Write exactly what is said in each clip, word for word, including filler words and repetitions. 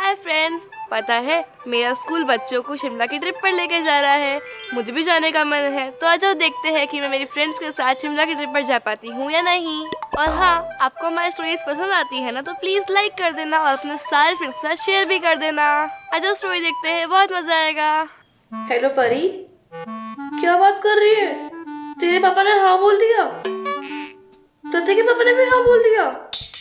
Hi friends, पता है मेरा स्कूल बच्चों को शिमला की ट्रिप पर लेकर जा रहा है। मुझे भी जाने का मन है, तो आ जाओ देखते हैं कि मैं मेरी फ्रेंड्स के साथ शिमला की ट्रिप पर जा पाती हूँ या नहीं। और हाँ, आपको हमारी स्टोरीज पसंद आती है ना, तो प्लीज लाइक कर देना और अपने सारे फ्रेंड्स के साथ शेयर भी कर देना। आ जाओ स्टोरी देखते हैं, बहुत मजा आएगा। हेलो परी, क्या बात कर रही है? तेरे पापा ने हाँ बोल दिया? प्रतीक के पापा ने भी हाँ बोल दिया?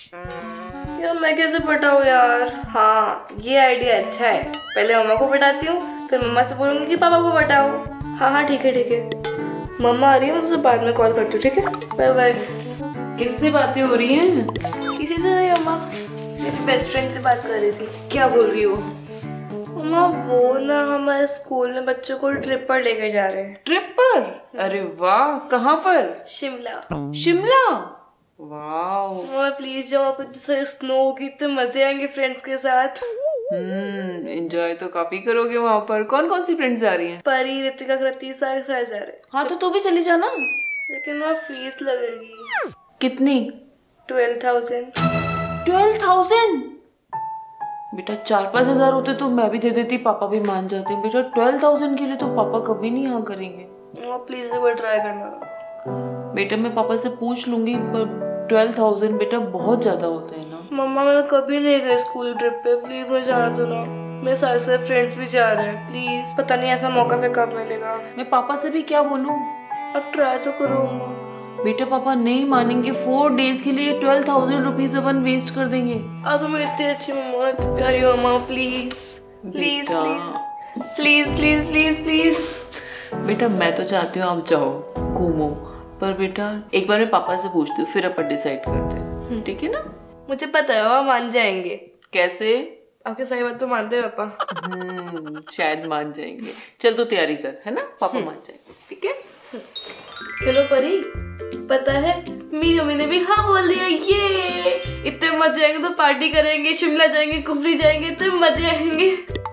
यार मैं कैसे पटाऊँ यार? हाँ, ये आइडिया अच्छा है। पहले मम्मा को पटाती हूँ, फिर मम्मा से बोलूंगी कि पापा को पटाओ। हाँ हाँ ठीक है ठीक है, मम्मा आ रही है, मैं तुझसे बाद में कॉल करती हूँ, ठीक है? Bye bye. किससे बातें हो रही हैं? किसी से नहीं मम्मा, मेरी बेस्ट फ्रेंड से बात कर रही थी। क्या बोल रही हो? मम्मा वो ना हमारे स्कूल में बच्चों को ट्रिप पर लेके जा रहे हैं। ट्रिप पर? अरे वाह, कहाँ पर? शिमला। शिमला? वाह। मम्मा प्लीज जाओ, आप स्नो होगी, इतने मजे आएंगे फ्रेंड्स के साथ। हम्म एंजॉय तो काफी करोगे वहाँ पर। कौन कौन सी फ्रेंड्स जा रही हैं? परी, ऋतिका, कृति, सारे सारे जा रहे हैं। हाँ तो तू भी चली जाना। लेकिन वहाँ फीस लगेगी। कितनी? Twelve thousand. Twelve thousand? बेटा चार पाँच हजार होते तो मैं भी दे देती, पापा भी मान जाते। बेटा ट्वेल्व थाउजेंड के लिए तो पापा कभी नहीं हाँ करेंगे। प्लीज एक बार ट्राई करना। बेटा मैं पापा से पूछ लूंगी, पर ट्वेल्व थाउजेंड बेटा बहुत ज्यादा होते हैं ना। मम्मा मैं कभी नहीं गई स्कूल ट्रिप पे, प्लीज मुझे जाना दो ना। मेरे सारे सारे फ्रेंड्स भी जा रहे हैं, प्लीज। पता नहीं ऐसा मौका फिर कब मिलेगा। मैं पापा से भी क्या बोलूं? अब ट्राई तो करो मम्मा। बेटा पापा नहीं मानेंगे। फोर डेज के लिए ट्वेल्व थाउजेंड रुपीज अपन वेस्ट कर देंगे। आ तो मेरी इतनी अच्छी मम्मा, इतनी प्यारी मम्मा, please please please please please please please. बेटा मैं तो चाहती हूँ आप जाओ घूमो, पर बेटा एक बार मैं पापा से पूछती हूँ, फिर अपन डिसाइड करते हैं, ठीक है ना? मुझे पता है वो मान जाएंगे। कैसे? आपके सही बात तो मानते हैं पापा। हम्म शायद मान जाएंगे। चल तो तैयारी कर, है ना? पापा मान जाएंगे, ठीक है? चलो परी, पता है मेरी मम्मी ने भी हाँ बोल दिया। ये इतने मजे आएंगे, तो पार्टी करेंगे, शिमला जाएंगे, कुफरी जाएंगे, इतने मजे आएंगे।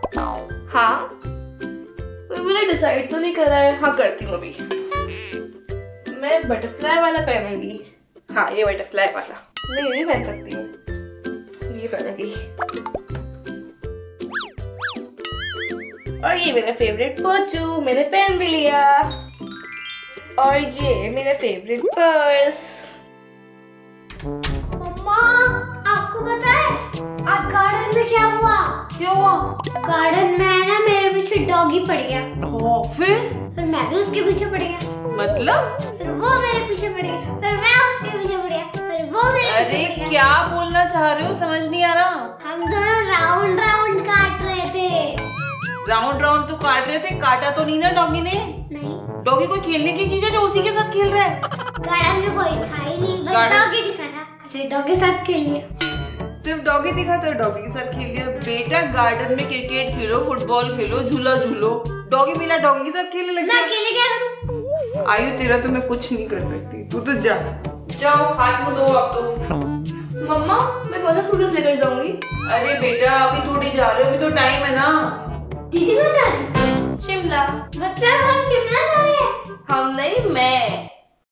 हाँ मैंने डिसाइड तो नहीं करा है। हाँ करती हूँ अभी। मैं बटरफ्लाई वाला पहनूंगी। हाँ ये बटरफ्लाई वाला। नहीं नहीं पहन सकती हूँ, ये पहनूंगी। और ये मेरा फेवरेट पोचू, मैंने पहन भी लिया। और ये मेरा फेवरेट पर्स। मम्मा आपको पता है आज गार्डन में क्या हुआ? क्या हुआ? गार्डन में ना मेरे पीछे डॉगी पड़ गया। ओ, फिर फिर मैं भी उसके पीछे पड़ गया। मतलब? फिर वो मेरे पीछे पड़ गया, फिर मैं उसके पीछे पड़ गया, फिर वो मेरे अरे पीछे पड़ गया। क्या बोलना चाह रहे हो, समझ नहीं आ रहा। हम दोनों राउंड राउंड काट रहे थे। राउंड राउंड तो काट रहे थे, काटा तो नहीं ना डॉगी ने? नहीं। डॉगी कोई खेलने की चीज है जो उसी के साथ खेल रहा है? गार्डन में कोई था ही नहीं, बस डॉगी दिखा था, उसे डॉगी के साथ खेल लिया। सिर्फ डॉगी दिखा तो डॉगी के साथ खेल लिया? बेटा गार्डन में क्रिकेट खेलो, फुटबॉल खेलो, झूला झूलो, डॉगी मिला डॉगी के साथ खेलने लग मैं अकेले क्या करूं? आयु तेरा तो मैं कुछ नहीं कर सकती, तू तो जा। जाओ हाथ मुंह धो अब तो। मम्मा मैं कौन सा सूटकेस लेकर जाऊंगी? अरे बेटा अभी थोड़ी जा रहे हो, अभी तो टाइम है ना। दीदी को जा रही? शिमला। मतलब हम शिमला जा रहे हैं? हम नहीं, मैं।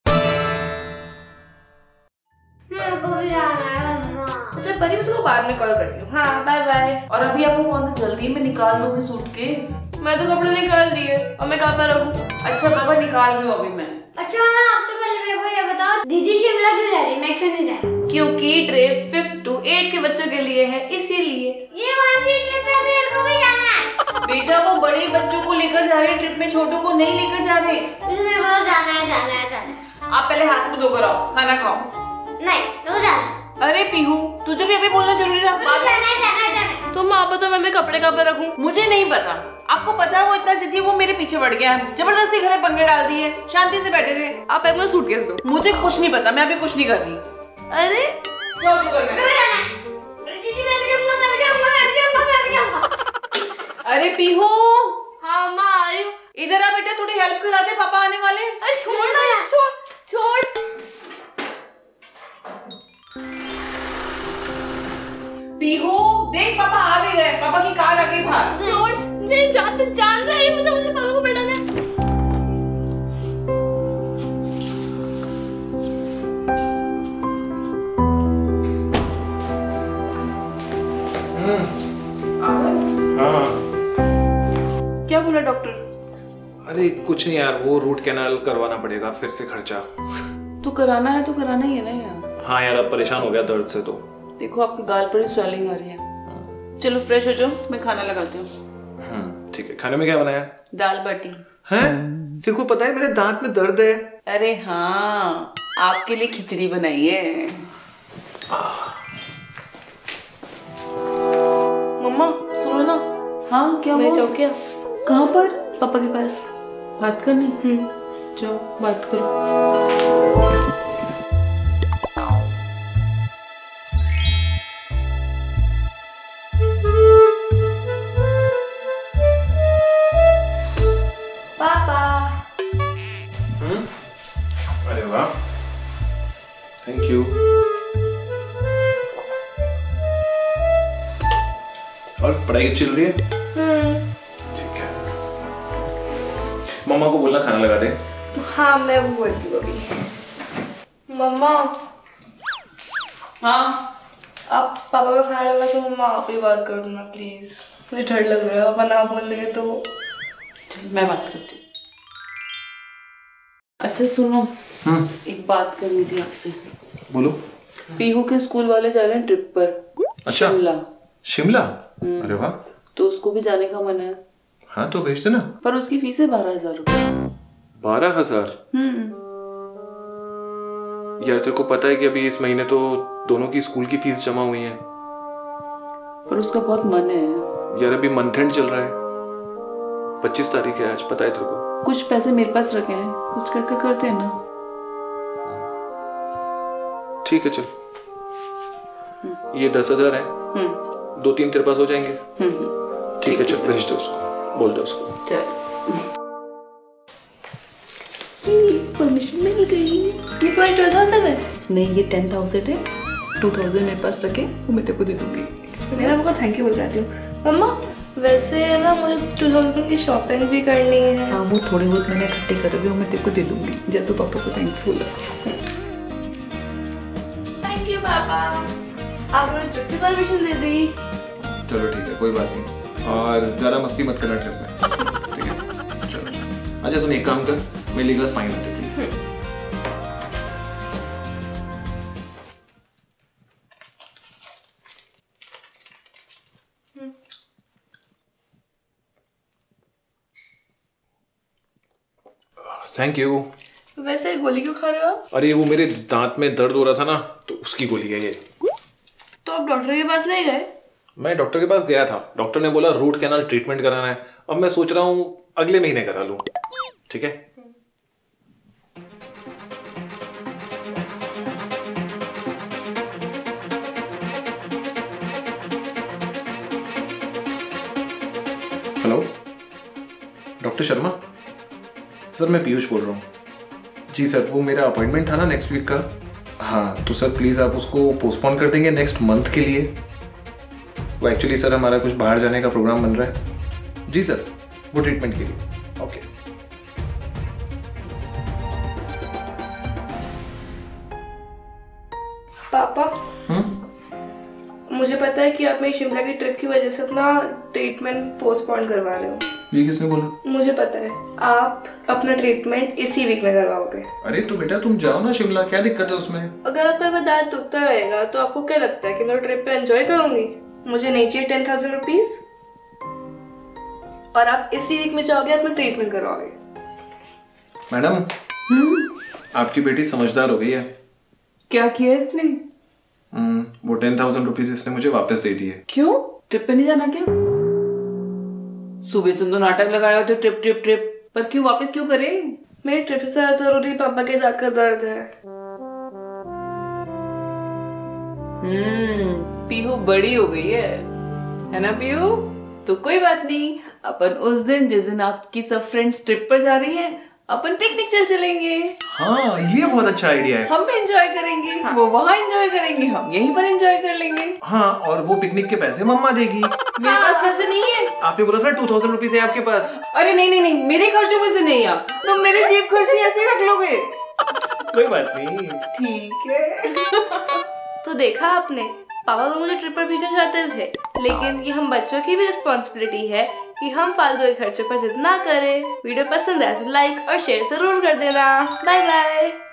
मेरे को भी जाना है मम्मा। अच्छा परी, मैं तुमको बाद में कॉल करती हूँ। हाँ बाय बाय। और अभी आपको कौन सा जल्दी में निकाल लोगे सूटकेस? मैं तो कपड़े निकाल दिए, और मैं कहाँ पर रखूँ? अच्छा बाबा निकाल रही हूँ अभी मैं। अच्छा आप तो पहले मेरे को ये बताओ, दीदी शिमला क्यों जा रही है, मैं क्यों नहीं जा रही? क्योंकि ट्रिप फिफ्थ टू एट के बच्चों के लिए है, इसीलिए। ये कौन सी ट्रिप है, मेरे को भी जाना है। बेटा वो बड़े बच्चों को लेकर जा रहे हैं ट्रिप में, छोटों को नहीं लेकर जा रहे। मेरे को जाना है जाना है जाना है। आप पहले हाथ मुंह धोकर आओ, खाना खाओ। नहीं तो जाना। अरे पीहू तुझे भी अभी बोलना जरूरी था। जाना है जाना है जाना है। तुम आप बताओ, मैं मेरे कपड़े कहाँ पर रखूँ? मुझे नहीं पता। आपको पता है वो इतना जिद्दी, वो मेरे पीछे पड़ गया, जबरदस्ती घर में पंगे डाल दिए। शांति से बैठे थे। आप एक मुझे सूटकेस दो। मुझे कुछ नहीं पता, मैं अभी कुछ नहीं कर रही। अरे जाओ जो करना है। दीदी मैं भी जाऊंगा, मैं भी जाऊंगा, मैं भी जाऊंगा, मैं भी जाऊंगा। अरे पीहू। हाँ माँ आ रही हूँ। इधर आ बेटा, थोड़ी हेल्प करा दे, पापा आने वाले। अरे छोड़ ना, छोड़ छोड़। पीहू देख पापा आ भी गए, पापा की कार आ गई बाहर। छोड़, नहीं जान तो जान रही है, मुझे मुझे पापा को बैठाना है। हम्म बोला डॉक्टर? अरे कुछ नहीं यार, वो रूट कैनाल करवाना पड़ेगा, फिर से खर्चा। तो कराना है तो कराना ही है ना यार। हाँ यार, अब परेशान हो गया दर्द से। तो देखो आपके गाल पर ही स्वेलिंग आ रही है। चलो फ्रेश हो जाओ, मैं खाना लगाती हूँ। हम्म ठीक है। खाने में क्या बनाया? दाल बाटी। हैं? तेरे को पता है मेरे दांत में दर्द है। अरे हाँ, आपके लिए खिचड़ी बनाई है। मम्मा सुनो ना। हाँ क्या मैं हुआ? जाऊँ क्या? कहाँ पर? पापा के पास बात करनी? हम्म जाओ बात करो। पापा। हम्म अरे वाह, थैंक यू। और पढ़ाई चल रही है? हम्म ठीक है। मम्मा को बोलना खाना लगा दे। हाँ मैं वो बोलती हूँ अभी। मम्मा हाँ आप पापा का खाना लगा तो मम्मा आप ही बात कर दो ना प्लीज। मुझे डर लग रहा है, पापा ना बोल देंगे तो। चल मैं बात करती हूँ। अच्छा सुनो, हम्म एक बात करनी थी आपसे। बोलो। पीहू के स्कूल वाले जा रहे हैं ट्रिप पर। अच्छा। शिमला। शिमला? अरे वाह। तो उसको भी जाने का मन है, हाँ तो भेज देना। पर उसकी फीस है बारह हजार रुपये। बारह हजार? हम्म यार तेरे को पता है कि अभी इस महीने तो दोनों की स्कूल की फीस जमा हुई है। पर उसका बहुत मन है यार अभी मंथ एंड चल रहा है, पच्चीस तारीख है आज, पता है तेरे को? कुछ पैसे मेरे पास रखे हैं, कुछ करके करते हैं ना। ठीक है चल, ये दस हजार है, हम्म दो तीन तेरे पास हो जाएंगे। हम्म ठीक है चल, भेज दो उसको, बोल दो उसको। चल। परमिशन मिल गई। ये पूरा ट्वेल्व थाउजेंड है? नहीं ये टेन थाउजेंड है, टू थाउजेंड मेरे पास रखे, वो मैं तेरे को दे दूंगी। मेरा आपको थैंक यू बोल रही हूँ। मम्मा वैसे है ना, मुझे टू थाउजेंड की शॉपिंग भी करनी है। हाँ वो थोड़े बहुत मैंने इकट्ठे कर दिए, वो मैं तेरे को दे दूंगी जब तो पापा को थैंक्स बोला। थैंक यू पापा, आपने ट्रिप की परमिशन दे दी। चलो ठीक है, कोई बात नहीं, और ज्यादा मस्ती मत करना ट्रिप में, ठीक है? चलो। अच्छा सुन, एक काम कर, मेरे लिए ग्लास पानी लाते प्लीज। Thank you. वैसे गोली क्यों खा रहे हो आप? अरे वो मेरे दांत में दर्द हो रहा था ना, तो उसकी गोली है ये। तो आप डॉक्टर के पास नहीं गए? मैं डॉक्टर के पास गया था, डॉक्टर ने बोला रूट कैनाल ट्रीटमेंट कराना है। अब मैं सोच रहा हूँ अगले महीने करा लूँ, ठीक है? हेलो डॉक्टर शर्मा सर, मैं पीयूष बोल रहा हूँ। जी सर, वो मेरा अपॉइंटमेंट था ना नेक्स्ट वीक का। हाँ तो सर प्लीज़ आप उसको पोस्टपोन कर देंगे नेक्स्ट मंथ के लिए। वो एक्चुअली सर हमारा कुछ बाहर जाने का प्रोग्राम बन रहा है। जी सर, वो ट्रीटमेंट के लिए। ओके। पापा हम्म मुझे पता है कि आप मेरी शिमला की ट्रिप की वजह से अपना ट्रीटमेंट पोस्टपोन करवा रहे हो। ये किसने बोला? मुझे पता है, आप अपना ट्रीटमेंट इसी वीक में करवाओगे। अरे तो बेटा तुम जाओ ना शिमला, क्या दिक्कत है उसमें? अगर आपका दांत दुखता रहेगा तो आपको क्या लगता है कि मैं ट्रिप पे एंजॉय करूंगी? मुझे नहीं चाहिए टेन थाउजेंड रुपीज, और आप इसी वीक में जाओगे अपना ट्रीटमेंट करवाओगे। मैडम आपकी बेटी समझदार हो गई है। क्या किया इसने? हम्म, वो टेन थाउजेंड रुपीज इसने मुझे वापस दे दिए। क्यों? ट्रिप पे नहीं जाना क्या? सुबह से तो नाटक लगाए होते ट्रिप ट्रिप ट्रिप, पर क्यों वापस क्यों करे? मेरी ट्रिप से ज्यादा जरूरी पापा के दांत का दर्द है। हम्म पीहू बड़ी हो गई है है ना पीहू? तो कोई बात नहीं, अपन उस दिन जिस दिन आपकी सब फ्रेंड्स ट्रिप पर जा रही हैं, अपन पिकनिक चल चलेंगे। हाँ ये बहुत अच्छा आइडिया है। हम एंजॉय करेंगे, हाँ। वो वहाँ एंजॉय करेंगे, हम यहीं पर एंजॉय कर लेंगे। हाँ, और वो पिकनिक के पैसे मम्मा देगी। मेरे पास पैसे नहीं है। आपने बोला था टू थाउजेंड रुपीज है आपके पास। अरे नहीं नहीं नहीं, मेरे खर्चों में से नहीं, आप तुम तो मेरे जेब खर्चे ऐसे रख लोगे। कोई बात नहीं, ठीक है। तो देखा आपने, पापा तो मुझे ट्रिप पर भेजना चाहते थे, लेकिन ये हम बच्चों की भी रिस्पॉन्सिबिलिटी है कि हम फालतू के खर्चों पर जिद ना करें। वीडियो पसंद आए तो लाइक और शेयर जरूर कर देना। Bye bye.